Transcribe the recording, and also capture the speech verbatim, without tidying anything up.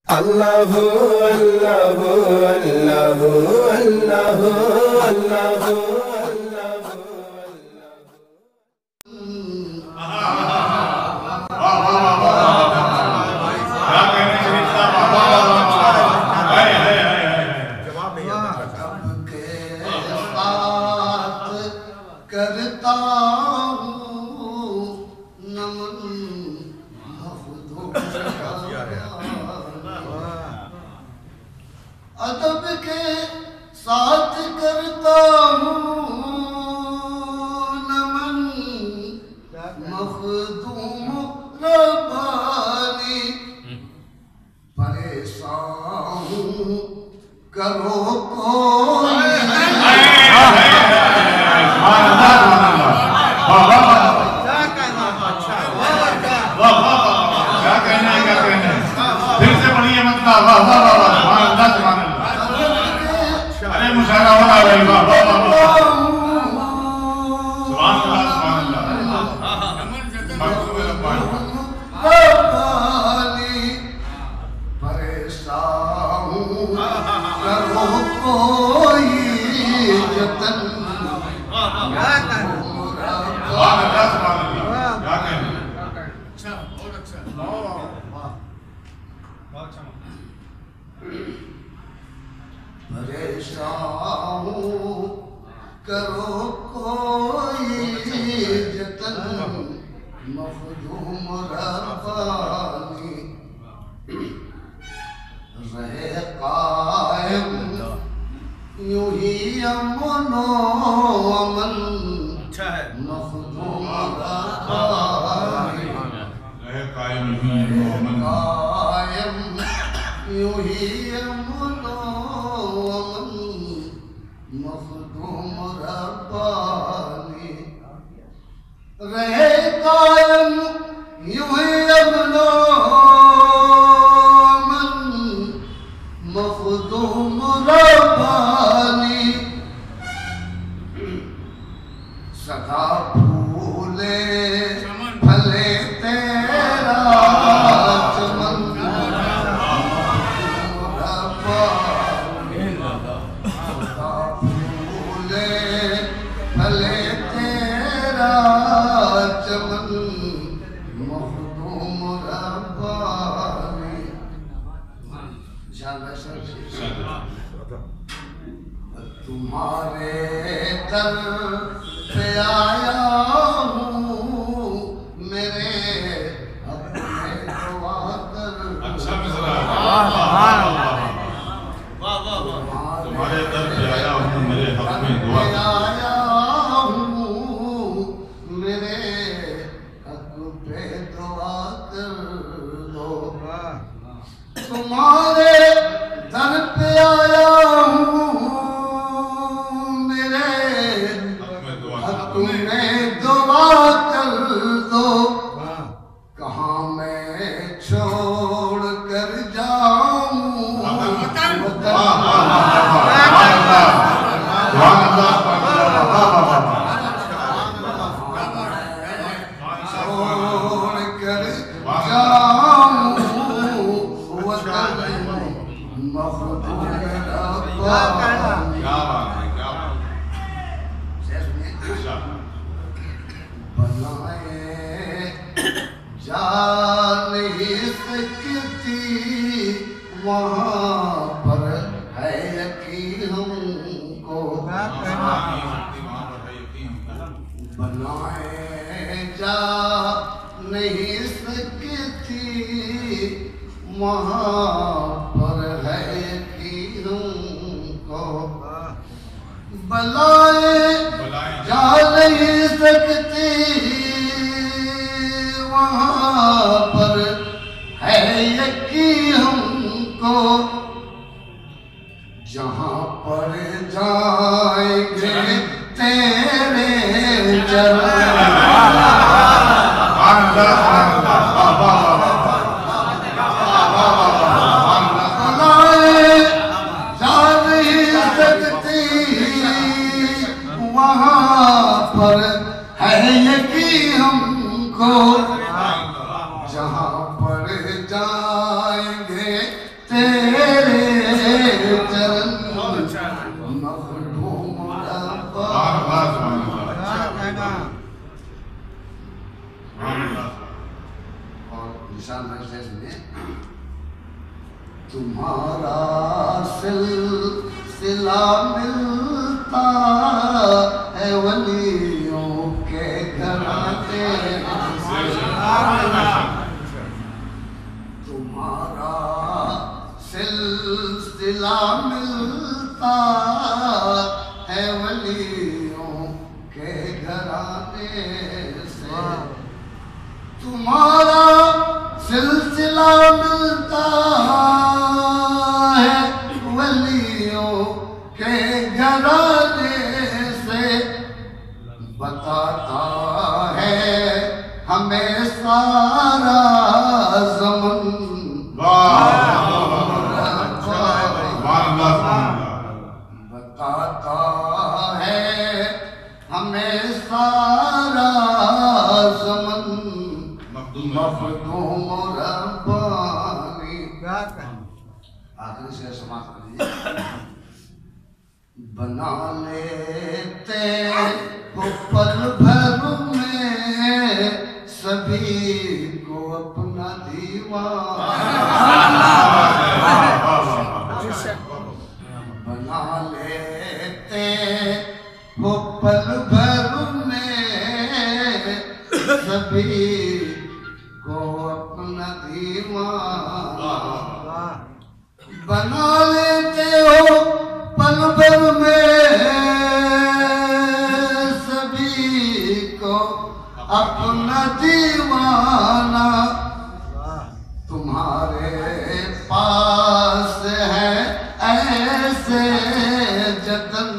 اللہ اللہ اللہ اللہ اللہ ادب کے ساتھ کرتا ہوں نمن مخدوم ربانی پریشان ہوں کرو کوئی پریشان ہوں کرو کوئی جتن مخدوم ربانی رہے قائم یوں ہی امن و امن مخدوم ربانی رہے قائم یوں ہی امن و امن مخدوم ربانی رہے قائم یوں ہی امن و امن مخدوم ربانی سدا پھولے پھلے تیرا چمن تمہارے در پہ آیا ہوں میرے اپنے دعا کر اچھا تمہارے در پہ آیا ہوں میرے حق میں دعا آیا ہوں میرے حق پہ دعا کر دو تمہارے در پہ آیا ہوں تمہیں دعا کر دو کہاں میں چھوڑ کر جاؤں چھوڑ کر جاؤں وطن مخدوم ربانی بلائیں جا نہیں سکتی وہاں پر ہے یقین ہم کو بلائیں جا نہیں سکتی وہاں پر ہے یقین ہم کو بلائیں جا نہیں سکتی وہاں پر ہے یقین ہم کو جہاں پر جائیں گے تیرے چرن وہاں پر ہے یقین ہم کو جہاں پر جائیں گے تیرے چرن مخدوم ربا اور نشان رکھتے سنے تمہارا سلسلہ ملتا ہے ولیوں کے گھرانے تمہارا سلسلہ ملتا ہے ولیوں کے گھرانے سے تمہارا سلسلہ ملتا ہے ولیوں کے گھرانے سے بتاتا ہے ہمیں سارا زمن بتاتا ہے ہمیں سارا زمن مخدوم ربانی آخری سے سماعت کر لیجیے بنا لیتے وہ پل بھر میں سبھی کو اپنا دیوانہ بنا لیتے وہ پل بھر میں سبھی کو اپنا دیوانہ بنا لیتے ہو پل بھر میں سبھی کو اپنا دیوانہ تمہارے پاس ہے ایسے جتن